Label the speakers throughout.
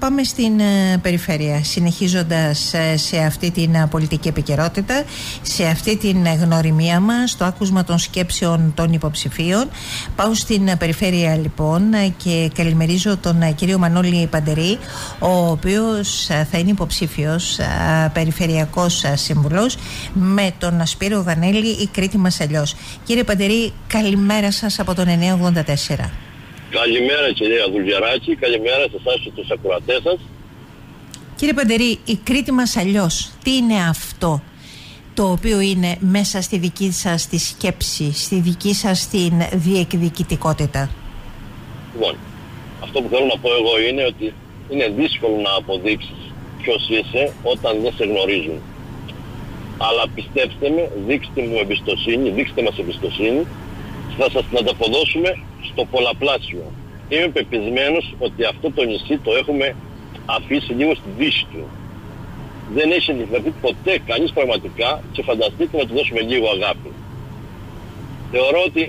Speaker 1: πάμε στην περιφέρεια, συνεχίζοντας σε αυτή την πολιτική επικαιρότητα, σε αυτή την γνωριμία μας, το άκουσμα των σκέψεων των υποψηφίων. Πάω στην περιφέρεια λοιπόν και καλημερίζω τον κύριο Μανώλη Παντερή, ο οποίος θα είναι υποψήφιος περιφερειακός σύμβουλος με τον Σπύρο Δανέλη, η Κρήτη μας αλλιώς. Κύριε Παντερή, καλημέρα σας από τον 984.
Speaker 2: Καλημέρα κυρία Δουλγεράκη, καλημέρα σε εσάς και τους ακροατές σας.
Speaker 1: Κύριε Παντερή, η Κρήτη μας αλλιώς, τι είναι αυτό το οποίο είναι μέσα στη δική σας τη σκέψη, στη δική σας την διεκδικητικότητα?
Speaker 2: Λοιπόν, αυτό που θέλω να πω εγώ είναι ότι είναι δύσκολο να αποδείξεις ποιος είσαι όταν δεν σε γνωρίζουν. Αλλά πιστέψτε με, δείξτε μου εμπιστοσύνη, δείξτε μας εμπιστοσύνη, θα σας την ανταποδώσουμε στο πολλαπλάσιο. Είμαι πεπισμένος ότι αυτό το νησί το έχουμε αφήσει λίγο στη δύση του. Δεν έχει ενδιαφερθεί ποτέ κανείς πραγματικά και φανταστείτε να του δώσουμε λίγο αγάπη. Θεωρώ ότι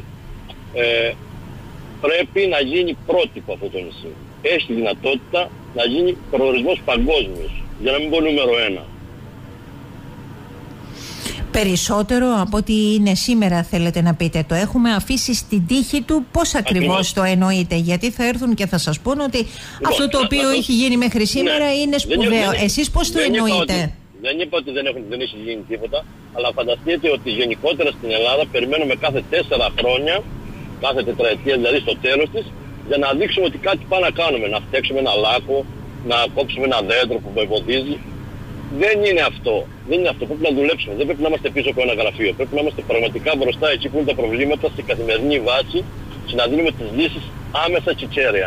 Speaker 2: πρέπει να γίνει πρότυπο αυτό το νησί. Έχει τη δυνατότητα να γίνει προορισμός παγκόσμιος, για να μην πω νούμερο 1.
Speaker 1: Περισσότερο από ό,τι είναι σήμερα θέλετε να πείτε? Το έχουμε αφήσει στην τύχη του? Πώς ακριβώς το εννοείτε? Γιατί θα έρθουν και θα σας πούν ότι αυτό το οποίο έχει γίνει μέχρι σήμερα είναι σπουδαίο. Εσείς πώς το εννοείτε?
Speaker 2: Δεν είπα ότι δεν έχει γίνει τίποτα, αλλά φανταστείτε ότι γενικότερα στην Ελλάδα περιμένουμε κάθε 4 χρόνια, κάθε τετραετία δηλαδή στο τέλος της, για να δείξουμε ότι κάτι πάμε να κάνουμε. Να φτιάξουμε ένα λάκκο, να κόψουμε ένα δέντρο που με εμποδίζει. Δεν είναι αυτό. Δεν είναι αυτό. Πρέπει να δουλέψουμε. Δεν πρέπει να είμαστε πίσω από ένα γραφείο. Πρέπει να είμαστε πραγματικά μπροστά εκεί που είναι τα προβλήματα σε καθημερινή βάση και να δίνουμε τις λύσεις άμεσα και κέραια.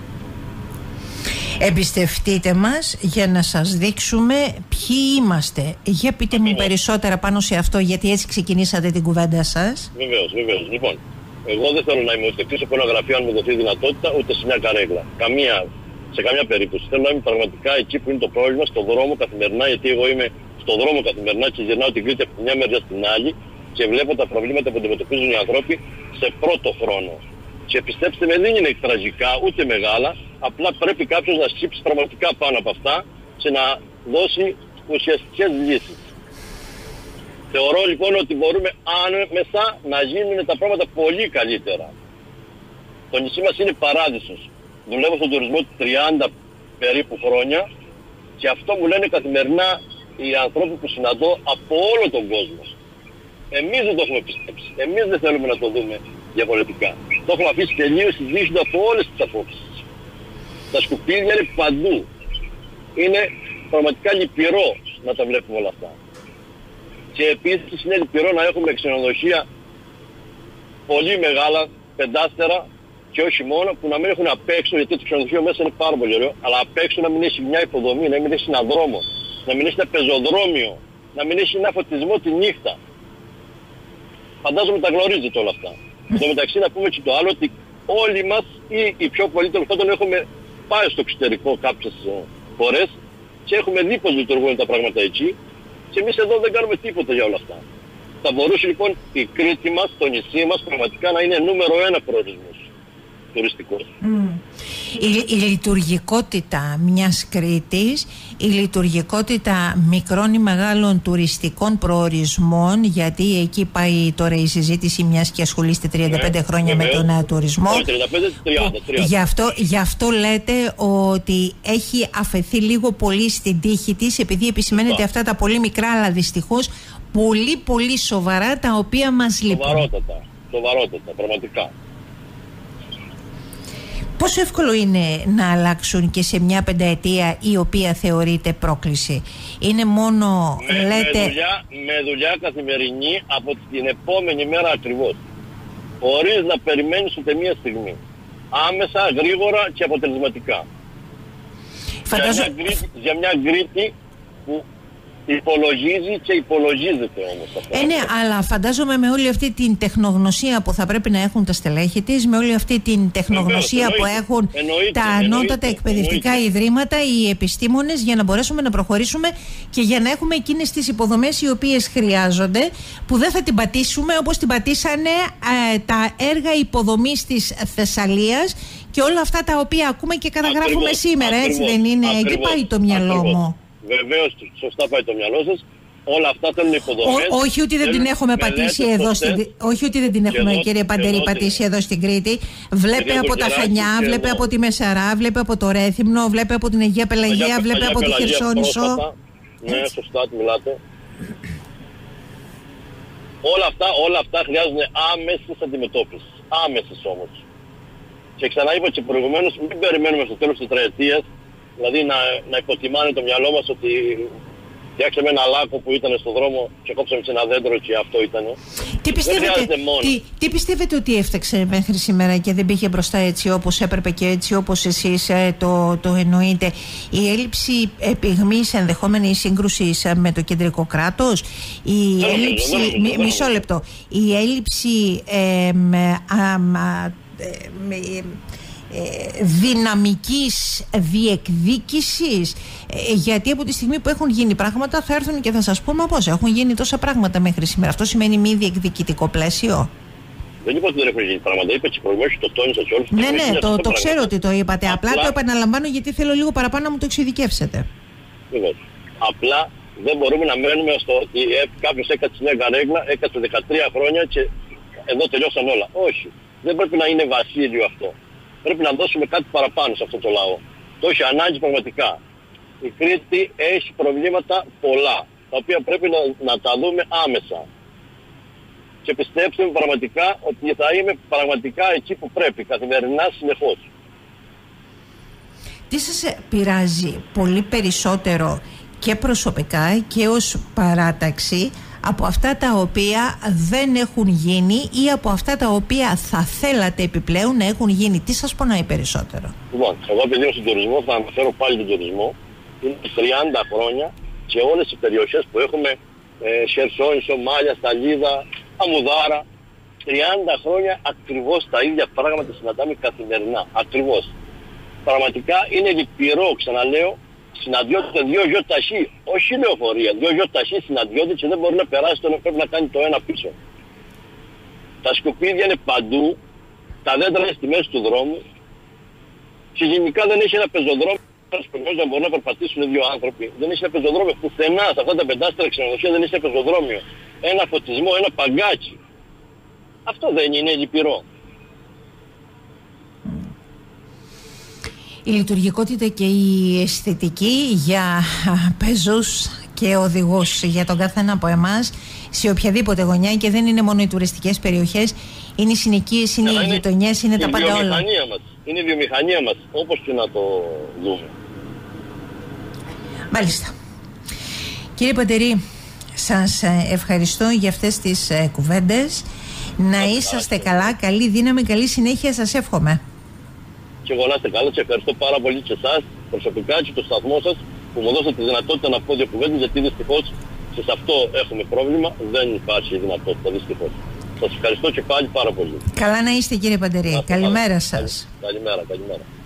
Speaker 1: Εμπιστευτείτε μας για να σας δείξουμε ποιοι είμαστε. Για πείτε μου περισσότερα πάνω σε αυτό, γιατί έτσι ξεκινήσατε την κουβέντα σας.
Speaker 2: Βεβαίως. Λοιπόν, εγώ δεν θέλω να είμαι ούτε πίσω από ένα γραφείο αν μου δοθεί δυνατότητα, ούτε σε μια καρέκλα. Σε καμιά περίπτωση. Θέλω να είμαι πραγματικά εκεί που είναι το πρόβλημα, στον δρόμο καθημερινά, γιατί εγώ είμαι στον δρόμο καθημερινά και γυρνάω την Κρήτη από τη μια μεριά στην άλλη και βλέπω τα προβλήματα που αντιμετωπίζουν οι άνθρωποι σε πρώτο χρόνο. Και πιστέψτε με, δεν είναι τραγικά ούτε μεγάλα, απλά πρέπει κάποιος να σκύψει πραγματικά πάνω από αυτά και να δώσει ουσιαστικές λύσεις. Θεωρώ λοιπόν ότι μπορούμε άμεσα να γίνουν τα πράγματα πολύ καλύτερα. Το νησί μας είναι παράδεισος. Δουλεύω στον τουρισμό 30 περίπου χρόνια και αυτό μου λένε καθημερινά οι άνθρωποι που συναντώ από όλο τον κόσμο. Εμείς δεν το έχουμε πιστέψει. Εμείς δεν θέλουμε να το δούμε διαφορετικά. Το έχουμε αφήσει τελείως συζήτηση από όλες τις απόψεις. Τα σκουπίδια είναι παντού. Είναι πραγματικά λυπηρό να τα βλέπουμε όλα αυτά. Και επίσης είναι λυπηρό να έχουμε ξενοδοχεία πολύ μεγάλα, πεντάστερα, και όχι μόνο, που να μην έχουν απ' έξω, γιατί το ξενοδοχείο μέσα είναι πάρα πολύ ωραίο, αλλά απ' έξω να μην έχει μια υποδομή, να μην έχει έναν δρόμο, να μην έχει ένα πεζοδρόμιο, να μην έχει ένα φωτισμό τη νύχτα. Φαντάζομαι τα γνωρίζετε όλα αυτά. Εν τω μεταξύ να πούμε και το άλλο, ότι όλοι μας ή οι πιο πολλοί τέλος πάντων έχουμε πάει στο εξωτερικό κάποιες φορές και έχουμε δει πώς λειτουργούν τα πράγματα εκεί και εμείς εδώ δεν κάνουμε τίποτα για όλα αυτά. Θα μπορούσε λοιπόν η Κρήτη μας, το νησί μας πραγματικά να είναι νούμερο 1 προορισμός.
Speaker 1: Η λειτουργικότητα μιας Κρήτης, η λειτουργικότητα μικρών ή μεγάλων τουριστικών προορισμών, γιατί εκεί πάει τώρα η συζήτηση, μιας και ασχολείστε 35 χρόνια με τον τουρισμό. 30. Γι' αυτό λέτε ότι έχει αφαιθεί λίγο πολύ στην τύχη της, επειδή επισημαίνεται αυτά τα πολύ μικρά, αλλά δυστυχώς πολύ σοβαρά, τα οποία μας λείπουν.
Speaker 2: Σοβαρότατα, πραγματικά.
Speaker 1: Πόσο εύκολο είναι να αλλάξουν και σε μια πενταετία η οποία θεωρείται πρόκληση? Είναι μόνο,
Speaker 2: με δουλειά καθημερινή από την επόμενη μέρα ακριβώς. Χωρίς να περιμένεις ούτε μία στιγμή. Άμεσα, γρήγορα και αποτελεσματικά. Για μια Κρήτη που Υπολογίζει και υπολογίζεται όμως αυτό.
Speaker 1: Ναι, αλλά φαντάζομαι με όλη αυτή την τεχνογνωσία που θα πρέπει να έχουν τα στελέχη της, με όλη αυτή την τεχνογνωσία που έχουν τα ανώτατα εκπαιδευτικά ιδρύματα, οι επιστήμονες, για να μπορέσουμε να προχωρήσουμε και για να έχουμε εκείνες τις υποδομές οι οποίες χρειάζονται, που δεν θα την πατήσουμε όπως την πατήσανε τα έργα υποδομής της Θεσσαλίας και όλα αυτά τα οποία ακούμε και καταγράφουμε σήμερα, έτσι δεν είναι? Εκεί πάει το μυαλό μου.
Speaker 2: Βεβαίως, σωστά πάει το μυαλό σας. Όλα αυτά θέλουν υποδομές.
Speaker 1: Όχι ότι δεν την έχουμε πατήσει εδώ όχι ότι δεν την έχουμε, κύριε Παντερή, πατήσει εδώ στην Κρήτη. Βλέπε από τα Χανιά, βλέπε από τη Μεσαρά, βλέπε από το Ρέθυμνο, βλέπε από την Αγία Πελαγία, βλέπε από τη Χερσόνησο.
Speaker 2: Ναι, σωστά μιλάτε. Όλα αυτά χρειάζονται άμεσης αντιμετώπισης. Άμεσης όμως. Και ξαναείπα και προηγουμένως, μην περιμένουμε στο τέλος της τετραετίας, δηλαδή να υποτιμάνε το μυαλό μας ότι φτιάξαμε ένα λάκκο που ήταν στον δρόμο και κόψαμε σε ένα δέντρο και αυτό ήταν.
Speaker 1: Τι πιστεύετε ότι έφταξε μέχρι σήμερα και δεν πήγε μπροστά έτσι όπως έπρεπε και έτσι όπως εσείς το εννοείτε? Η έλλειψη πυγμής ενδεχόμενης σύγκρουσης με το κεντρικό κράτος, η έλλειψη, μισό λεπτό, η έλλειψη δυναμικής διεκδίκησης, γιατί από τη στιγμή που έχουν γίνει πράγματα θα έρθουν και θα σας πούμε πώς έχουν γίνει τόσα πράγματα μέχρι σήμερα. Αυτό σημαίνει μη διεκδικητικό πλαίσιο?
Speaker 2: Δεν είπα ότι δεν έχουν γίνει πράγματα, είπα και προηγουμένως, το τόνισα και όλους.
Speaker 1: Ναι, το ξέρω ότι το είπατε, απλά το επαναλαμβάνω γιατί θέλω λίγο παραπάνω να μου το εξειδικεύσετε.
Speaker 2: Απλά δεν μπορούμε να μένουμε στο ότι κάποιος έκατσε μια καρέγλα, έκατσε 13 χρόνια και εδώ τελειώσαν όλα. Όχι, δεν πρέπει να είναι βασίλειο αυτό. Πρέπει να δώσουμε κάτι παραπάνω σε αυτό το λαό. Το έχει ανάγκη πραγματικά. Η Κρήτη έχει προβλήματα πολλά, τα οποία πρέπει να τα δούμε άμεσα. Και πιστέψτε μου πραγματικά ότι θα είμαι πραγματικά εκεί που πρέπει, καθημερινά, συνεχώς.
Speaker 1: Τι σας πειράζει πολύ περισσότερο και προσωπικά και ως παράταξη από αυτά τα οποία δεν έχουν γίνει ή από αυτά τα οποία θα θέλατε επιπλέον να έχουν γίνει? Τι σας πονάει περισσότερο?
Speaker 2: Λοιπόν, εγώ επειδή είμαι στον τουρισμό, θα αναφέρω πάλι τον τουρισμό. Είναι 30 χρόνια και όλες οι περιοχές που έχουμε, Χερσόνησο, Μάλια, Σταλίδα, Αμουδάρα, 30 χρόνια ακριβώς τα ίδια πράγματα συναντάμε καθημερινά. Ακριβώς. Πραγματικά είναι λυπηρό, ξαναλέω. Συναντιόνται δύο γιοταχή, όχι λεωφορεία, δύο γιοταχή συναντιόνται και δεν μπορεί να περάσει το ένα, πρέπει να κάνει το ένα πίσω. Τα σκουπίδια είναι παντού, τα δέντρα είναι στη μέση του δρόμου και γενικά δεν έχει ένα πεζοδρόμιο να μπορούν να περπατήσουν δύο άνθρωποι. Δεν έχει ένα πεζοδρόμιο πουθενά, σε αυτά τα πεντάστερα ξενοδοχεία δεν έχει ένα πεζοδρόμιο. Ένα φωτισμό, ένα παγκάκι. Αυτό δεν είναι λυπηρό?
Speaker 1: Η λειτουργικότητα και η αισθητική για πεζούς και οδηγούς, για τον καθένα από εμάς, σε οποιαδήποτε γωνιά, και δεν είναι μόνο οι τουριστικές περιοχές, είναι οι συνοικίες, είναι οι γειτονιές, είναι τα πάντα όλα.
Speaker 2: Είναι η βιομηχανία μας, όπως και να το δούμε.
Speaker 1: Μάλιστα. Κύριε Παντερή, σας ευχαριστώ για αυτές τις κουβέντες. Να είσαστε καλά, καλή δύναμη, καλή συνέχεια σας εύχομαι.
Speaker 2: Και εγώ να είστε καλά και ευχαριστώ πάρα πολύ και εσάς προσωπικά και το σταθμό σας που μου δώσατε τη δυνατότητα να πω δύο κουβέντες, γιατί δυστυχώς σε αυτό έχουμε πρόβλημα, δεν υπάρχει δυνατότητα δυστυχώς. Σας ευχαριστώ και πάλι πάρα πολύ.
Speaker 1: Καλά να είστε κύριε Παντερή, καλημέρα σας.
Speaker 2: Καλημέρα.